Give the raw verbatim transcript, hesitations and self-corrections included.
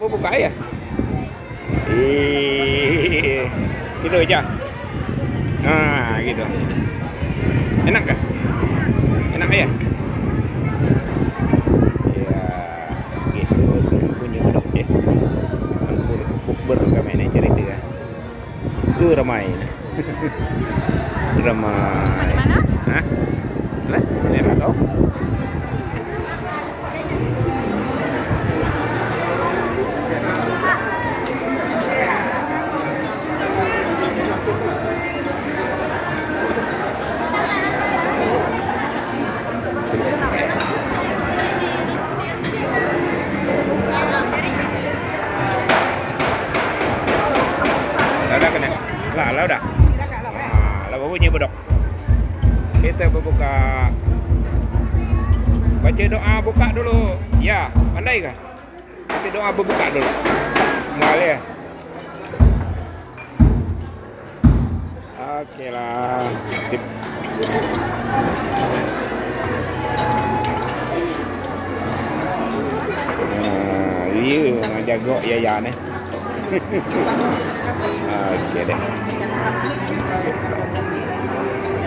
berbuka ya. Eh, gitu aja. Nah, gitu. Enak kah? Enak ya? Ya, gitu. Bunyi bedok ya. Bukber kami ini cerita ya. Uh, ramai. Ramai. Mana? Hah? Lah, selera kau. Udah kena. Lah, lah udah. Ah, lah bunyi bedok. Kita berbuka. Baca doa buka dulu. Ya, pandai kah? Baca doa berbuka dulu. Boleh ya? Oke lah. Sip. Nah, iya, ngajago ya ya nih. Oke deh. Sip.